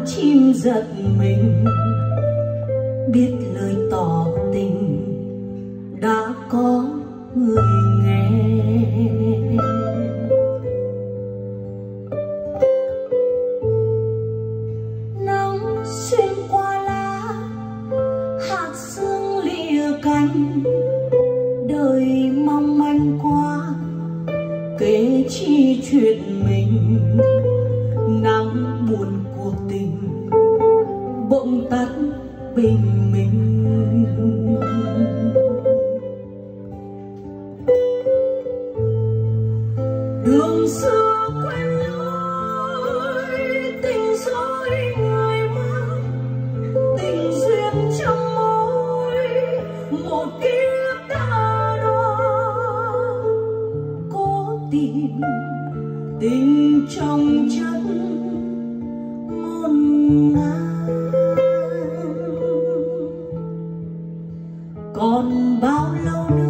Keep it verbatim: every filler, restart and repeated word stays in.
chim giật mình, biết lời tỏ tình đã có người nghe. Nắng xuyên qua lá, hạt sương lìa cánh, đời mong manh quá kể chi chuyện mình. Nắng buồn cuộc tình bỗng tắt bình minh. Đường xưa quen lối, tình dối người mang, tình duyên trong mối, một kiếp đã đo. Cố tìm tình trong chất ngôn ngang, còn bao lâu nữa